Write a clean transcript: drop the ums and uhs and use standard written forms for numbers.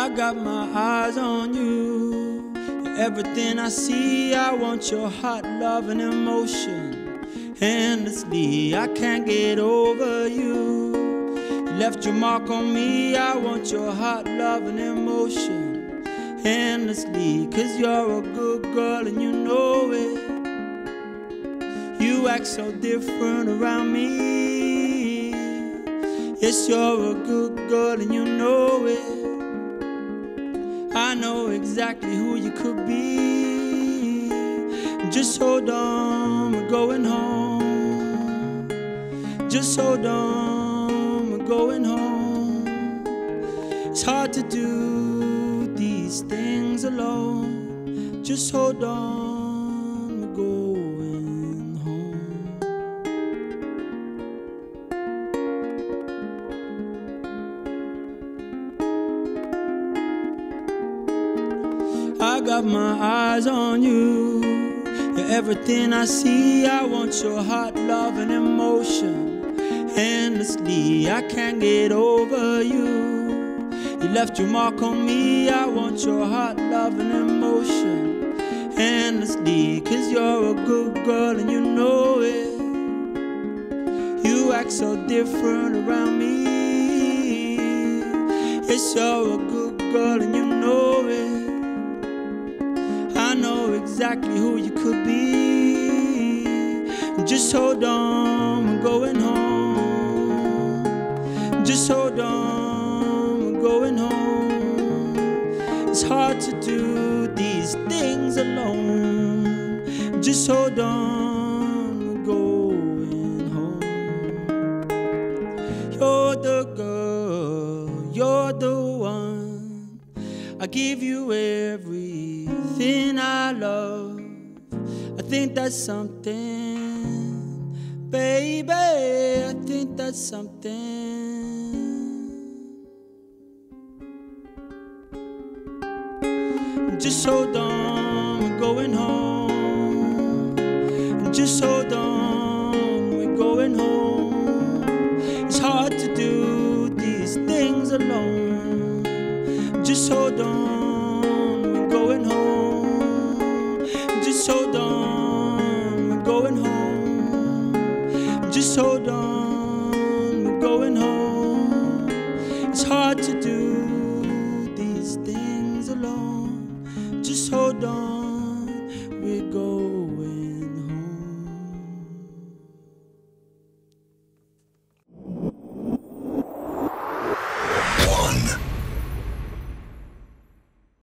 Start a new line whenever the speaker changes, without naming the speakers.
I got my eyes on you. You're everything I see. I want your hot love and emotion endlessly. I can't get over you. You left your mark on me. I want your hot love and emotion endlessly. 'Cause you're a good girl and you know it. You act so different around me. Yes, you're a good girl and you know it. I know exactly who you could be. Just hold on, we're going home. Just hold on, we're going home. It's hard to do these things alone. Just hold on, we're going home. I got my eyes on you. You're everything I see. I want your hot love and emotion endlessly. I can't get over you. You left your mark on me. I want your hot love and emotion endlessly. 'Cause you're a good girl and you know it. You act so different around me. Yes, you're a good girl and you know it. I know exactly who you could be. Just hold on, we're going home. Just hold on, we're going home. It's hard to do these things alone. Just hold on, we're going home. You're the girl, you're the one. I give you everything I love. I think that's something, baby. I think that's something. Just hold on, we're going home. Just hold on, we're going home. It's hard to do these things alone. Just hold on, we're going home. Just hold on, we're going home. Just hold on, we're going home. It's hard to do these things alone. Just hold on.